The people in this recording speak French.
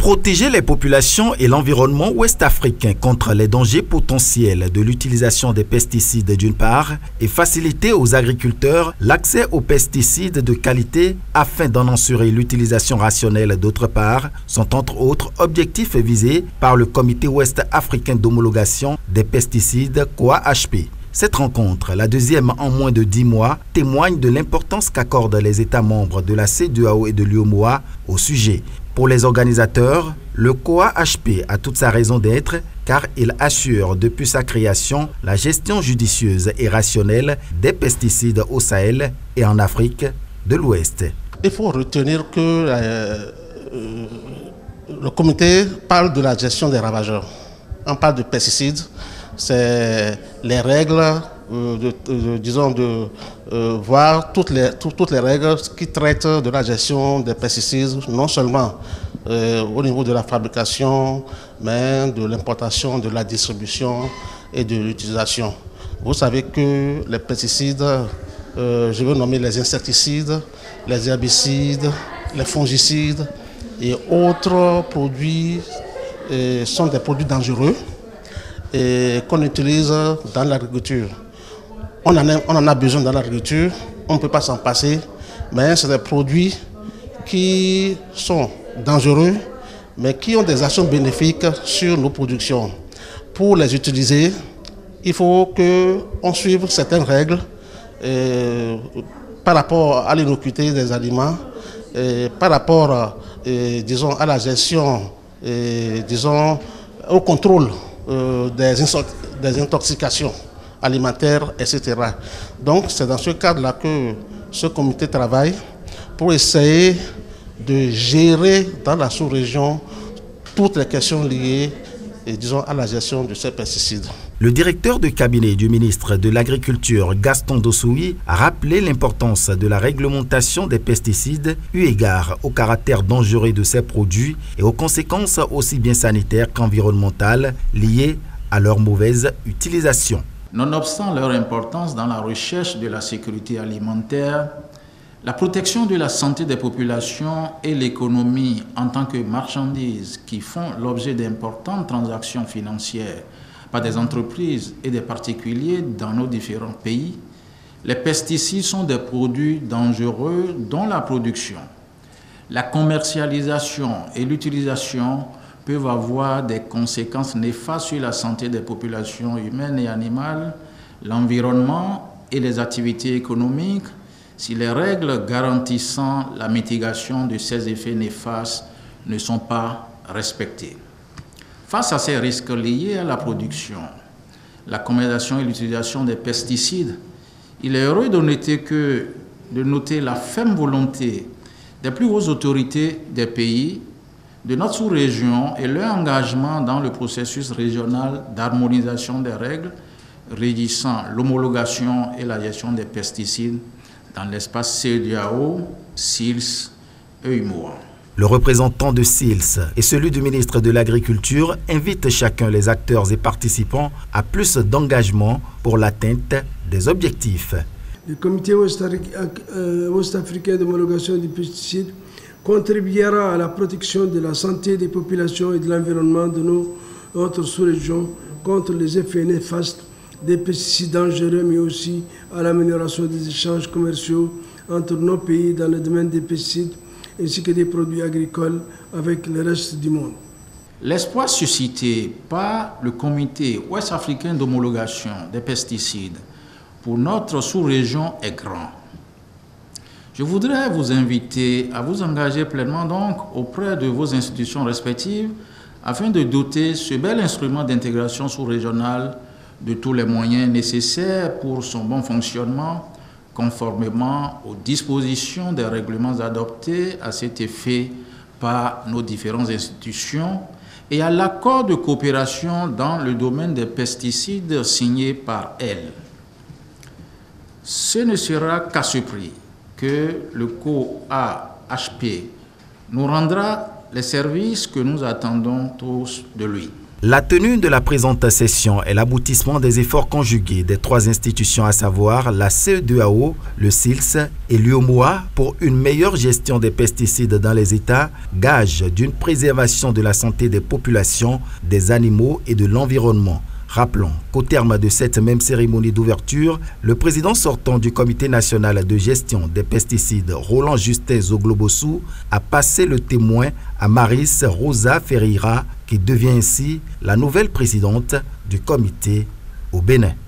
Protéger les populations et l'environnement ouest-africain contre les dangers potentiels de l'utilisation des pesticides d'une part et faciliter aux agriculteurs l'accès aux pesticides de qualité afin d'en assurer l'utilisation rationnelle d'autre part sont entre autres objectifs visés par le Comité ouest-africain d'homologation des pesticides COA-HP. Cette rencontre, la deuxième en moins de 10 mois, témoigne de l'importance qu'accordent les États membres de la CEDEAO et de l'UEMOA au sujet. Pour les organisateurs, le COA-HP a toute sa raison d'être car il assure depuis sa création la gestion judicieuse et rationnelle des pesticides au Sahel et en Afrique de l'Ouest. Il faut retenir que le comité parle de la gestion des ravageurs. On parle de pesticides, c'est les règles, voir toutes les règles qui traitent de la gestion des pesticides, non seulement au niveau de la fabrication, mais de l'importation, de la distribution et de l'utilisation. Vous savez que les pesticides, je veux nommer les insecticides, les herbicides, les fongicides et autres produits sont des produits dangereux et qu'on utilise dans l'agriculture. On en a besoin dans l'agriculture, on ne peut pas s'en passer, mais c'est des produits qui sont dangereux, mais qui ont des actions bénéfiques sur nos productions. Pour les utiliser, il faut qu'on suive certaines règles par rapport à l'innocuité des aliments, par rapport disons, à la gestion, disons, au contrôle des intoxications alimentaires, etc. Donc c'est dans ce cadre-là que ce comité travaille pour essayer de gérer dans la sous-région toutes les questions liées disons, à la gestion de ces pesticides. Le directeur de cabinet du ministre de l'Agriculture, Gaston Dossoui, a rappelé l'importance de la réglementation des pesticides eu égard au caractère dangereux de ces produits et aux conséquences aussi bien sanitaires qu'environnementales liées à leur mauvaise utilisation. Nonobstant leur importance dans la recherche de la sécurité alimentaire, la protection de la santé des populations et l'économie en tant que marchandises qui font l'objet d'importantes transactions financières par des entreprises et des particuliers dans nos différents pays, les pesticides sont des produits dangereux dont la production, la commercialisation et l'utilisation peuvent avoir des conséquences néfastes sur la santé des populations humaines et animales, l'environnement et les activités économiques si les règles garantissant la mitigation de ces effets néfastes ne sont pas respectées. Face à ces risques liés à la production, la commercialisation et l'utilisation des pesticides, il est heureux de noter la ferme volonté des plus hautes autorités des pays de notre sous-région et leur engagement dans le processus régional d'harmonisation des règles régissant l'homologation et la gestion des pesticides dans l'espace CEDEAO, SILS et UEMOA. Le représentant de SILS et celui du ministre de l'Agriculture invitent chacun les acteurs et participants à plus d'engagement pour l'atteinte des objectifs. Le comité ouest-africain d'homologation des pesticides contribuera à la protection de la santé des populations et de l'environnement de notre sous-région contre les effets néfastes des pesticides dangereux, mais aussi à l'amélioration des échanges commerciaux entre nos pays dans le domaine des pesticides ainsi que des produits agricoles avec le reste du monde. L'espoir suscité par le comité ouest-africain d'homologation des pesticides pour notre sous-région est grand. Je voudrais vous inviter à vous engager pleinement donc auprès de vos institutions respectives afin de doter ce bel instrument d'intégration sous-régionale de tous les moyens nécessaires pour son bon fonctionnement, conformément aux dispositions des règlements adoptés à cet effet par nos différentes institutions et à l'accord de coopération dans le domaine des pesticides signé par elles. Ce ne sera qu'à ce prix que le COA-HP nous rendra les services que nous attendons tous de lui. La tenue de la présente session est l'aboutissement des efforts conjugués des 3 institutions, à savoir la CEDEAO, le SILS et l'UEMOA, pour une meilleure gestion des pesticides dans les États, gage d'une préservation de la santé des populations, des animaux et de l'environnement. Rappelons qu'au terme de cette même cérémonie d'ouverture, le président sortant du Comité national de gestion des pesticides, Roland Justin Zoglobossou, a passé le témoin à Maris Rosa Ferreira, qui devient ainsi la nouvelle présidente du comité au Bénin.